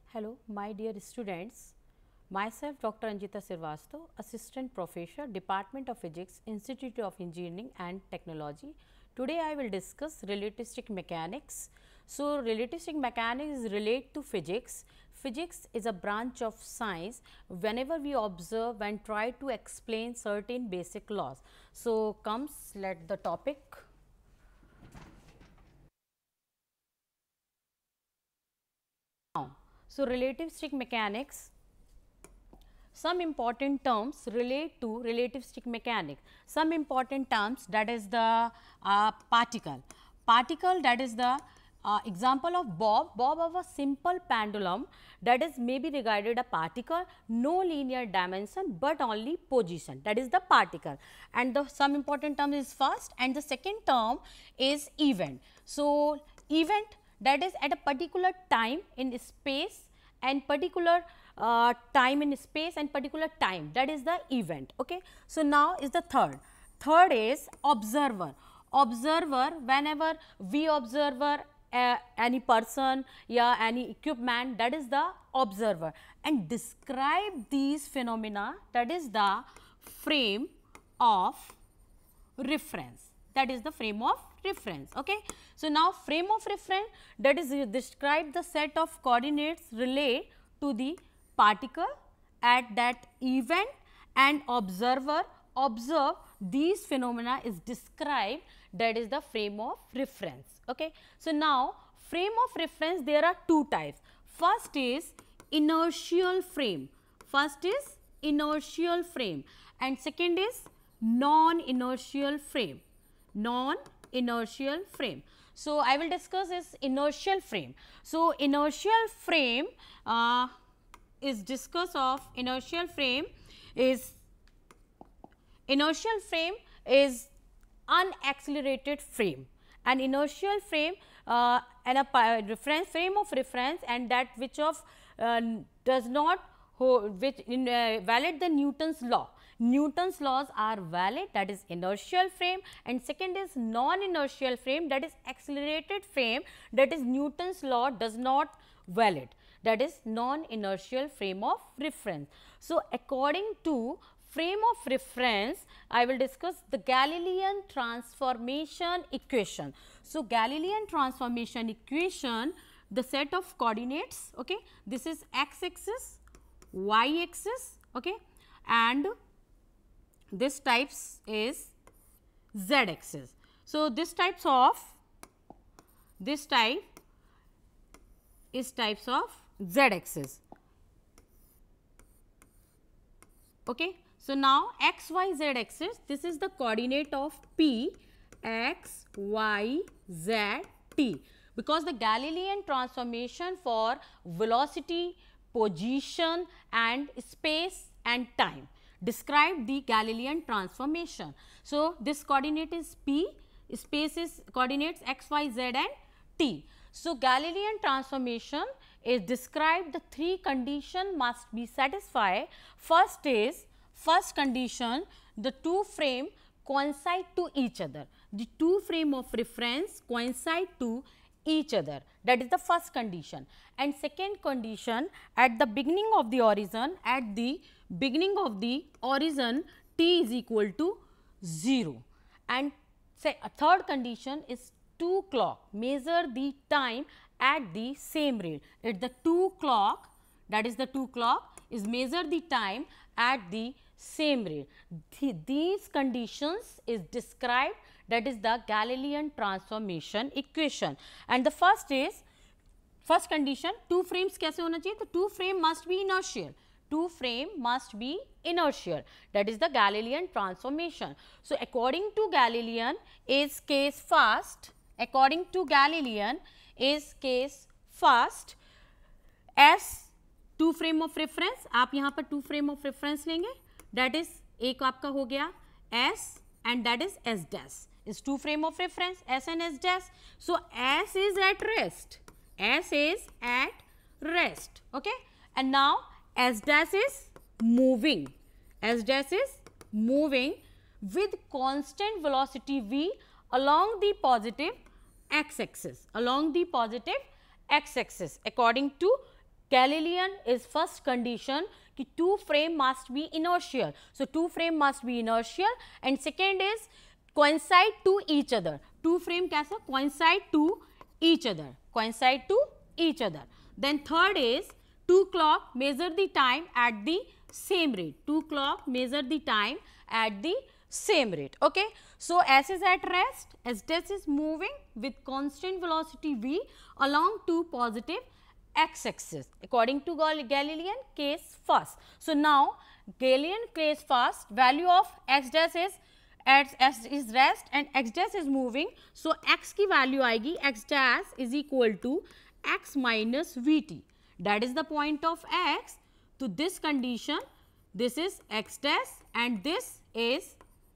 Hello, my dear students. Myself Dr.Anjita Srivastava, Assistant Professor, Department of Physics, Institute of Engineering and Technology. Today I will discuss relativistic mechanics. So, relativistic mechanics relate to physics. Physics is a branch of science whenever we observe and try to explain certain basic laws. So, let the topic. So, relativistic mechanics, some important terms relate to relativistic mechanics. Some important terms, that is the particle. Particle, that is the example of bob of a simple pendulum, that is may be regarded a particle, no linear dimension but only position, that is the particle. And the some important term is first, and the second term is event. So, event, that is at a particular time in space and particular time in space and particular time, that is the event. Okay. So, now is the third. Third is observer. Observer, whenever we observe any person or any equipment, that is the observer, and describe these phenomena, that is the frame of reference, that is the frame of reference. Okay. So, now frame of reference, that is describe the set of coordinates relate to the particle at that event, and observer observe these phenomena is described, that is the frame of reference. Okay. So, now frame of reference, there are two types. First is inertial frame, and second is non-inertial frame, So, I will discuss this inertial frame. So, inertial frame is discuss of inertial frame is unaccelerated frame, an inertial frame and a reference frame of reference, and that which of does not hold, which valid the Newton's law. Newton's laws are valid, that is inertial frame, and second is non-inertial frame, that is accelerated frame, that is Newton's law does not valid, that is non-inertial frame of reference. So, according to frame of reference, I will discuss the Galilean transformation equation. So, Galilean transformation equation, the set of coordinates, okay, this is x axis, y axis, okay, and this types is z axis. So, this type is types of z axis. Okay. So, now x, y, z axis, this is the coordinate of P, x, y, z, t, because the Galilean transformation for velocity, position and space and time describe the Galilean transformation. So, this coordinate is P, space is coordinates x, y, z and t. So, Galilean transformation is described, the three conditions must be satisfied. First condition, the two frame coincide to each other, the two frame of reference coincide to each other, that is the first condition. And second condition, at the beginning of the origin, t is equal to 0. And a third condition is 2 clock, measure the time at the same rate. At the 2 clock, that is the 2 clock is measure the time at the same rate. These conditions is described, that is the Galilean transformation equation. And the first condition, two frames कैसे होना चाहिए? The two frame must be inertial. That is the Galilean transformation. So, according to Galilean is case first, S two frame of reference, आप यहाँ पर two frame of reference लेंगे, that is एक आपका हो गया S and that is S dash, is two frame of reference S and S dash. So, S is at rest, okay, and now S dash is moving, with constant velocity v along the positive x axis, according to Galilean is first condition कि two frame must be inertial. So, two frame must be inertial and second is coincide to each other. Two frame कैसा? Coincide to each other. Coincide to each other. Then third is two clock measure the time at the same rate. Two clock measure the time at the same rate. Okay. So, S is at rest, S dash is moving with constant velocity v along two positive x-axis according to Galilean case first. So, now Galilean case first value of x dash is at s is rest and x dash is moving. So, x की value आएगी x dash is equal to x minus vt, that is the point of x. To this condition, this is x dash and this is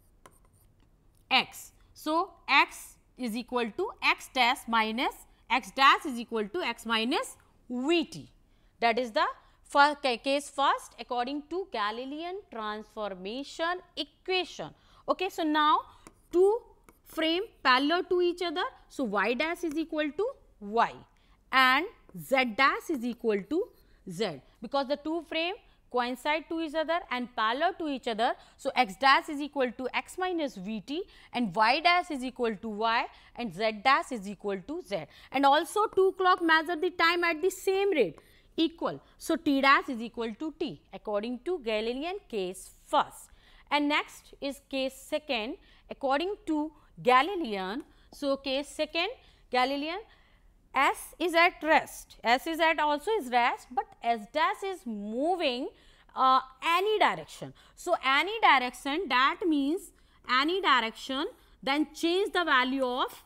x. So, x is equal to x dash minus x dash is equal to x minus vt, that is the case first according to Galilean transformation equation. Okay, so, now two frame parallel to each other. So, y dash is equal to y and z dash is equal to z, because the two frame coincide to each other and parallel to each other. So, x dash is equal to x minus vt and y dash is equal to y and z dash is equal to z, and also two clock measure the time at the same rate equal. So, t dash is equal to t according to Galilean case first. And next is case second according to Galilean. So, case second Galilean, S is at rest, S is at also is rest, but S dash is moving any direction. So, any direction, that means any direction, then change the value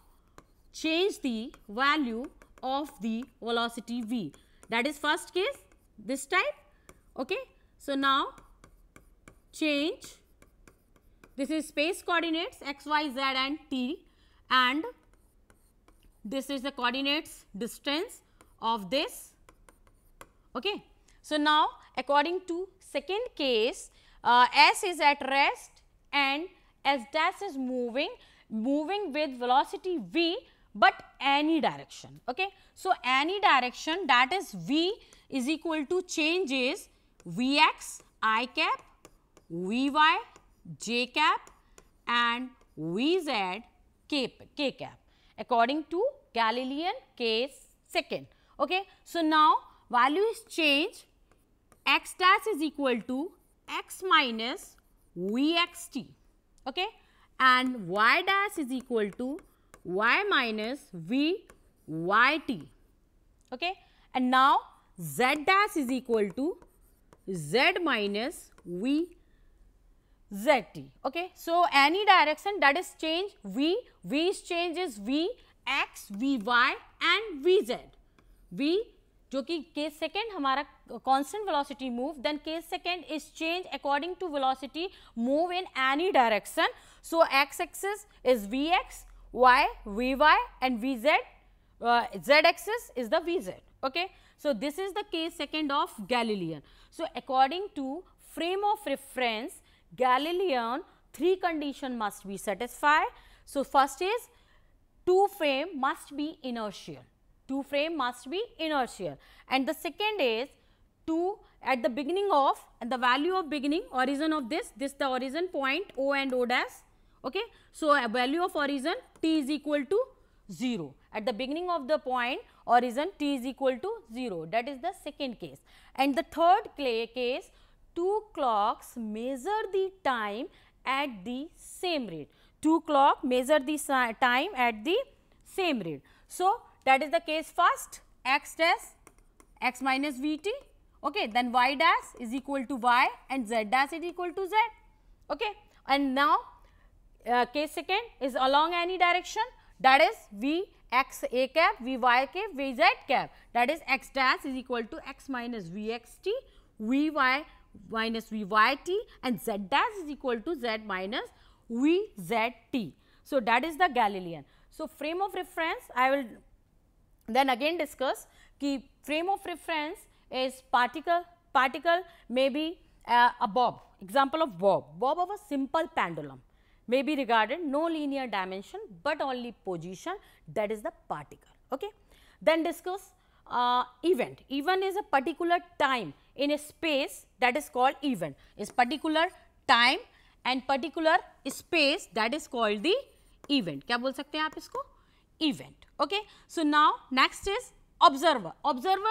of the velocity v, that is first case this type. Okay. So, now change, this is space coordinates x, y, z and t, and this is the coordinates distance of this. Okay. So, now according to second case, S is at rest and S dash is moving with velocity v, but any direction. Okay. So, any direction, that is v is equal to changes vx I cap, vy j cap and vz k cap according to Galilean case second. Okay. So, now value is changed, x dash is equal to x minus vxt, okay, and y dash is equal to y minus vyt, okay, and now z dash is equal to z minus vzt. Okay. So, any direction, that is change v is change is v x, vy and vz. v जो कि case second हमारा constant velocity move, then case second is change according to velocity move in any direction. So, x axis is vx, y, vy and vz, z axis is the vz. Okay. So, this is the case second of Galilean. So, according to frame of reference, Galilean three condition must be satisfied. So, first is two frame must be inertial. Two frame must be inertial, and the second is two at the beginning of, and the value of beginning origin of this the origin point O and O dash. Okay. So, a value of origin t is equal to 0 at the beginning of the point origin t is equal to 0, that is the second case. And the third case, two clocks measure the time at the same rate. Two clock measure the time at the same rate. So, that is the case first, x dash x minus vt, okay, then y dash is equal to y and z dash is equal to z. Okay. And now, case second is along any direction, that is v x a cap, v y cap, v z cap, that is x dash is equal to x minus vxt, vy minus vyt and z dash is equal to z minus vzt. So, that is the Galilean. So, frame of reference I will then again discuss ki frame of reference is particle may be a bob, example of bob of a simple pendulum may be regarded no linear dimension, but only position, that is the particle. Okay. Then discuss event. Event is a particular time in a space, that is called event. Is particular time and particular space, that is called the event. क्या बोल सकते हैं आप इसको? Event. Okay. So now next is observer. Observer,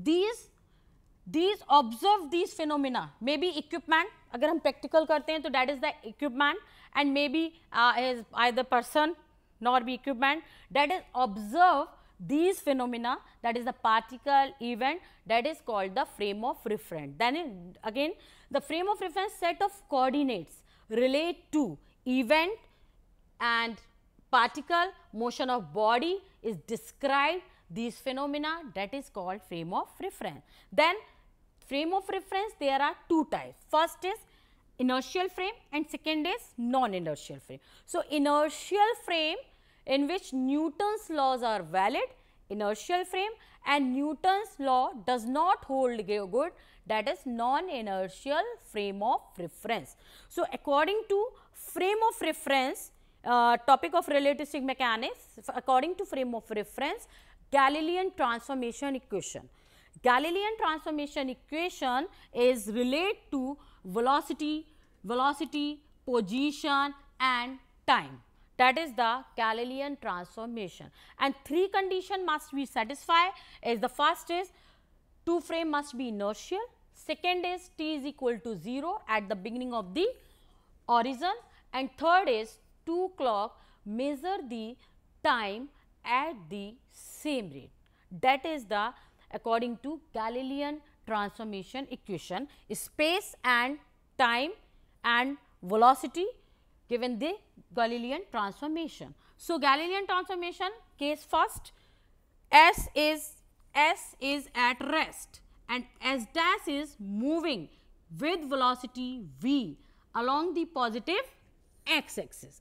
these observe these phenomena, may be equipment. अगर हम practical करते हैं तो that is the equipment, and maybe is either person nor be equipment, that is observe these phenomena, that is the particle event, that is called the frame of reference. Then again the frame of reference set of coordinates relate to event and particle, motion of body is described, these phenomena, that is called frame of reference. Then frame of reference, there are two types. First is inertial frame and second is non-inertial frame. So inertial frame in which Newton's laws are valid, inertial frame, and Newton's law does not hold good, that is non-inertial frame of reference. So according to frame of reference, topic of relativistic mechanics, according to frame of reference, Galilean transformation equation. Galilean transformation equation is related to velocity, position and time. That is the Galilean transformation, and three conditions must be satisfied. Is the first is two frame must be inertial, second is t is equal to 0 at the beginning of the origin, and third is two clock measure the time at the same rate. That is the according to Galilean transformation equation, space and time and velocity given the Galilean transformation. So Galilean transformation case first, S is at rest and S dash is moving with velocity v along the positive x axis,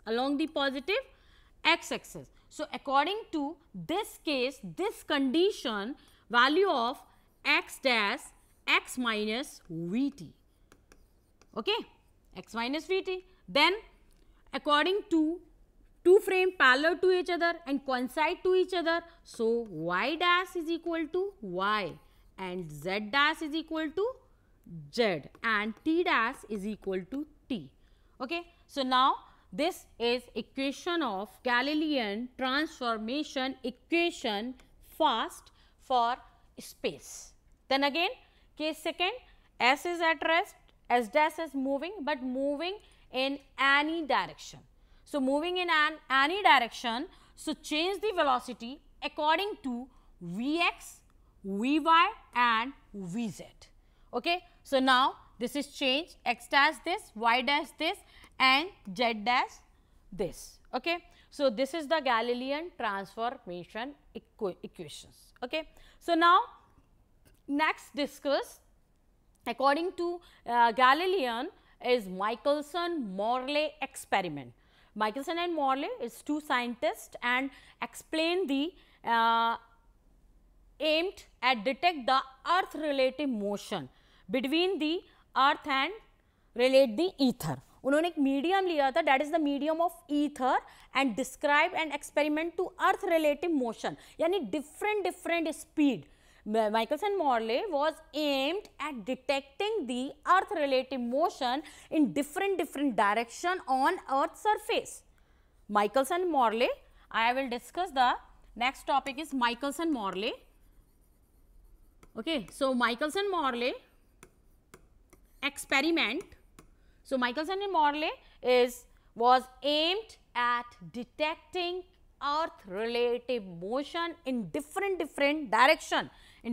So according to this case, this condition, value of x dash x minus vt, okay, x minus vt. Then according to two frame parallel to each other and coincide to each other, so y dash is equal to y and z dash is equal to z and t dash is equal to t. Okay. So now this is equation of Galilean transformation equation first for space. Then again case second, S is at rest, S dash is moving, but moving in any direction. So moving in any direction, so change the velocity according to Vx, Vy and Vz. Okay. So now this is changed, x dash this, y dash this and z dash this. Okay. So this is the Galilean transformation equations. Okay. So now next discuss according to Galilean is Michelson-Morley experiment. Michelson and Morley is two scientists and explain the aimed at detect the earth relative motion between the earth and relate the ether. उन्होंने एक medium लिया था, that is the medium of ether and describe an experiment to earth relative motion, यानी different speed. Michelson-Morley was aimed at detecting the earth relative motion in different direction on earth's surface. Michelson-Morley, I will discuss the next topic is Michelson-Morley. Okay. So Michelson-Morley experiment. So Michelson and Morley was aimed at detecting earth relative motion in different direction,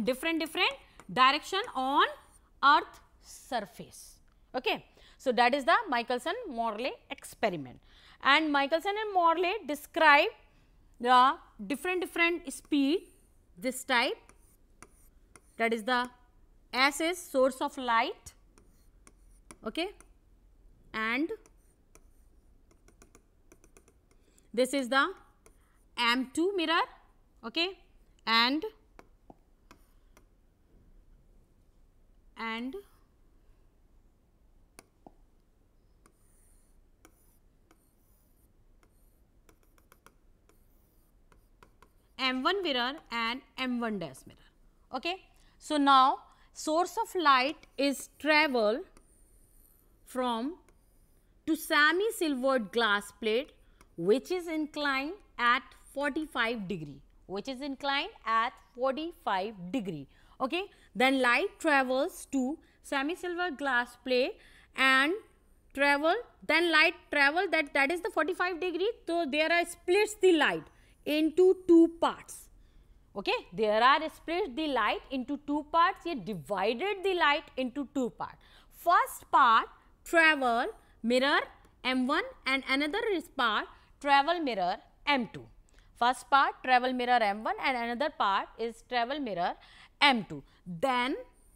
on earth surface. Okay. So that is the Michelson-Morley experiment, and Michelson and Morley describe the different speed, this type, that is the S is source of light, okay, and this is the M2 mirror, okay, and M1 mirror and M1 dash mirror. Okay. So, now source of light is travel from to semi-silvered glass plate which is inclined at 45 degree, which is inclined at 45 degree. Okay. Then light travels to semi-silver glass plate and then light travel that is the 45 degree. So, there are splits the light into two parts. Okay. There are split the light into two parts. Ye divided the light into two parts. First part travel mirror M1 and another part travel mirror M2. First part travel mirror M1 and another part is travel mirror M2. Then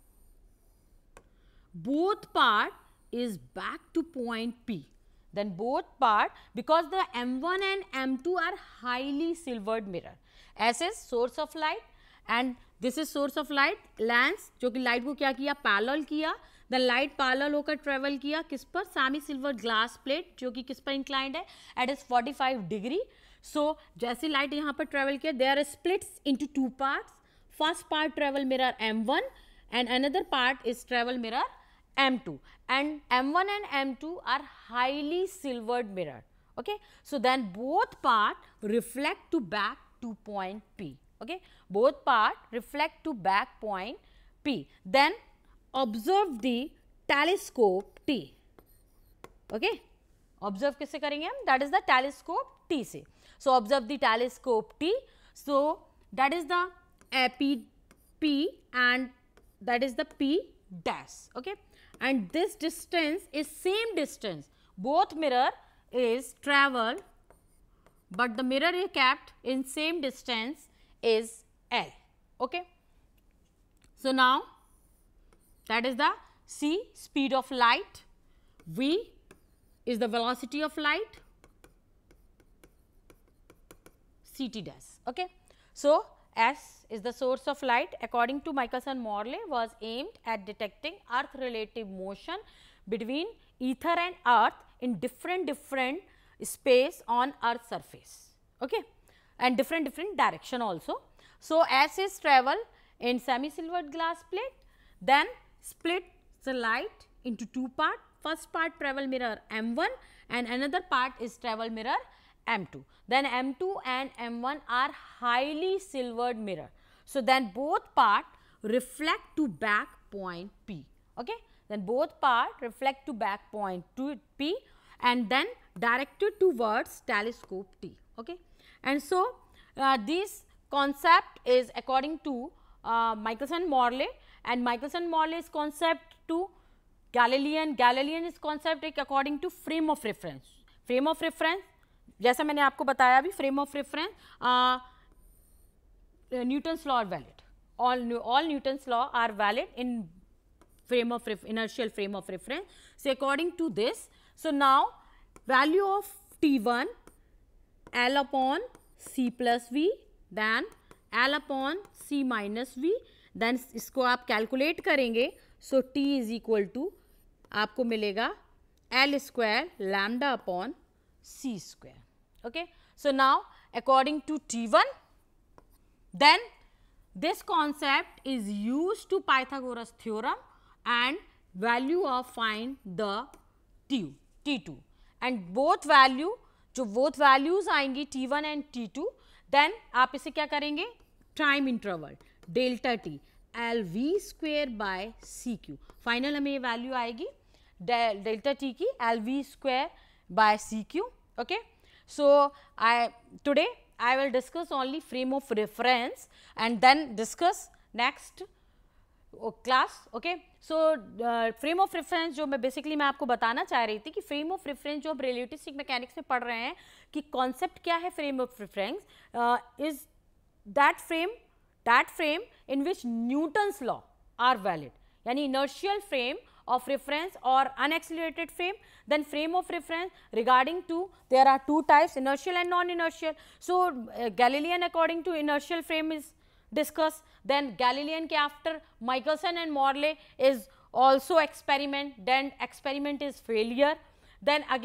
both part is back to point P. Then both part, because the M1 and M2 are highly silvered mirror. S is source of light and this is source of light, lens जो कि light को क्या किया parallel किया, then light parallel होकर travel किया किस पर, semi silver glass plate जो कि किस पर inclined है, at is 45 degree. So जैसे light यहाँ पर travel किया, there are splits into two parts. First part travel mirror M1 and another part is travel mirror M2, and M1 and M2 are highly silvered mirror. Okay. So then both part reflect to back to point P. Okay. Both part reflect to back point P. Then observe the telescope T. Okay. Observe किससे करेंगे हम? That is the telescope T से. So observe the telescope T. So that is the P and that is the P dash. Okay. And this distance is same distance. Both mirror is travel, but the mirror is kept in same distance is L. Okay. So now that is the C, speed of light, V is the velocity of light, Ct dash. Okay. So S is the source of light according to Michelson-Morley was aimed at detecting earth relative motion between ether and earth in different space on earth surface. Okay. And different direction also. So S is travel in semi-silvered glass plate, then split the light into two parts. First part travel mirror M1 and another part is travel mirror M2. Then M2 and M1 are highly silvered mirror. So then both part reflect to back point P. Okay. Then both part reflect to back point to P and then directed towards telescope T. Okay. And so this concept is according to Michelson-Morley, and Michelson-Morley's concept to Galilean. Galilean is concept according to frame of reference. Frame of reference जैसा मैंने आपको बताया अभी, frame of reference, Newton's law are valid, all Newton's law are valid in frame of inertial frame of reference. So according to this, so now value of T1 L upon C plus V, then L upon C minus V, then इसको आप calculate करेंगे, so T is equal to आपको मिलेगा L square lambda upon C square. Okay. So now according to T1, then this concept is used to Pythagoras theorem and value of find the T2 and both value, जो both values आएंगी T1 and T2, then आप इसे क्या करेंगे, time interval delta t LV square by CQ. Final हमें ये value आएगी delta t की LV square by CQ. Okay. So today I will discuss only frame of reference and then discuss next class. Okay. So frame of reference जो मैं basically मैं आपको बताना चाह रही थी कि frame of reference जो आप relativistic mechanics में पढ़ रहे हैं कि concept क्या है frame of reference, is that frame in which Newton's law are valid, यानी inertial frame of reference or unaccelerated frame. Then frame of reference regarding to, there are two types, inertial and non-inertial. So Galilean according to inertial frame is discussed. Then Galilean के after Michelson and Morley is also experiment, then experiment is failure. Then again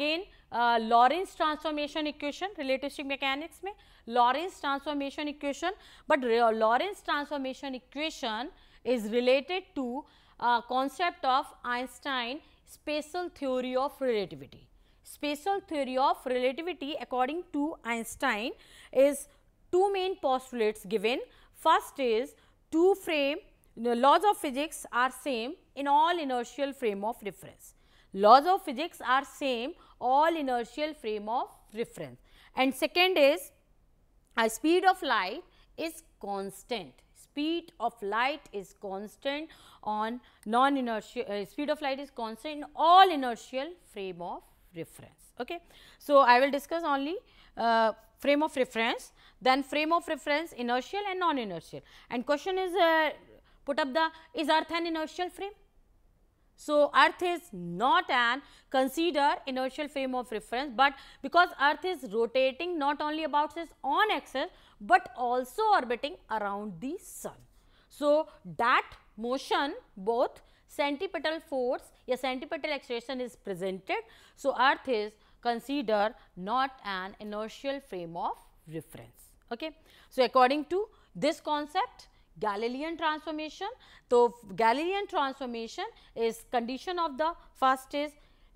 Lorentz transformation equation, relativistic mechanics में Lorentz transformation equation, but Lorentz transformation equation is related to concept of Einstein special theory of relativity. Special theory of relativity according to Einstein is two main postulates given. First is two frame, the laws of physics are same in all inertial frame of reference. Laws of physics are same all inertial frame of reference. And second is a speed of light is constant. Speed of light is constant on non-inertial, speed of light is constant in all inertial frame of reference. Okay. So, I will discuss only frame of reference, then frame of reference inertial and non-inertial, and question is put up the, is earth an inertial frame? So, earth is not an consider inertial frame of reference, but because earth is rotating not only about its own axis, but also orbiting around the sun. So, that motion both centripetal force या centripetal acceleration is presented. So, earth is considered not an inertial frame of reference. Okay. So, according to this concept, Galilean transformation. So, Galilean transformation is condition of the first is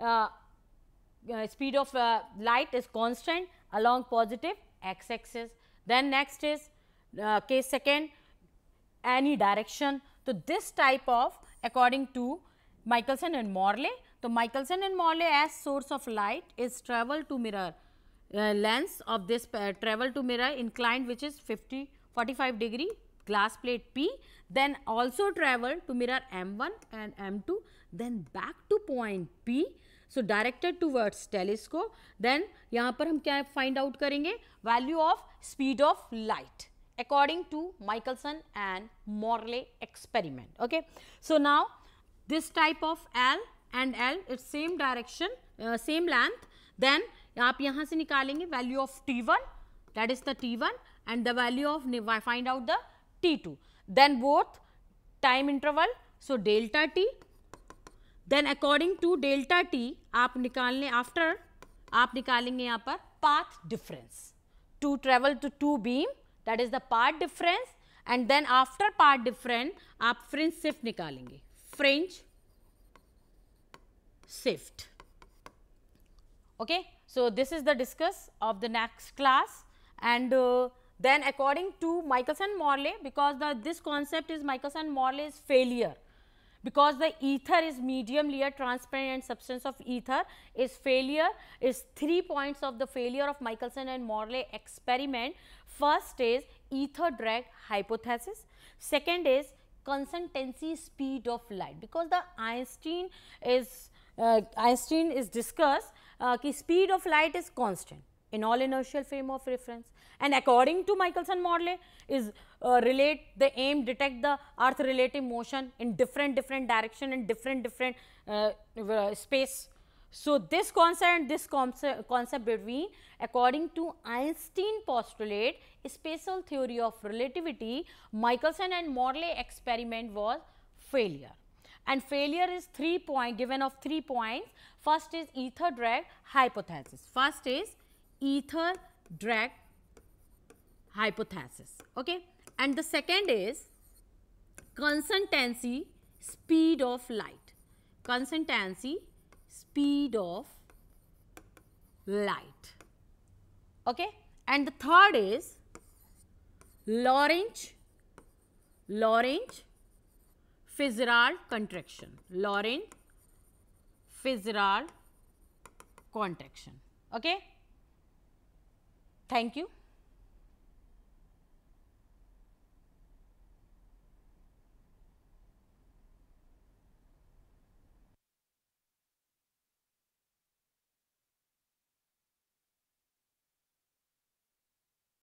speed of light is constant along positive x axis. Then next is case second any direction. So, this type of according to Michelson and Morley. So, Michelson and Morley as source of light is travel to mirror lens of this travel to mirror inclined which is 45 degree glass plate P, then also travel to mirror M1 and M2, then back to point P. So, directed towards telescope. Then यहाँ पर हम क्या find out करेंगे value of speed of light according to Michelson and Morley experiment. Okay. So, now this type of L and L it's same direction same length, then आप यहाँ से निकालेंगे value of T1, that is the T1, and the value of find out the T2, then both time interval. So, delta T, then according to delta T आप निकालने after आप निकालेंगे यहाँ पर path difference to travel to two beam, that is the path difference, and then after path difference आप fringe shift निकालेंगे, fringe shift. Okay. So, this is the discuss of the next class, and then according to Michelson Morley, because this concept is Michelson Morley's failure, because the ether is medium layer transparent and substance of ether is failure is 3 points of the failure of Michelson and Morley experiment. First is ether drag hypothesis, second is consistency speed of light, because the Einstein is discussed कि speed of light is constant in all inertial frame of reference, and according to Michelson Morley is relate the aim detect the earth relative motion in different direction and different space. So, this concept and this concept between according to Einstein postulate special theory of relativity, Michelson and Morley experiment was failure, and failure is 3 point given of 3 points. First is ether drag hypothesis. First is ether drag hypothesis. Okay. And the second is consistency speed of light. Consistency speed of light. Okay. And the third is Lorentz Fitzgerald contraction. Lorentz Fitzgerald contraction. Okay. Thank you.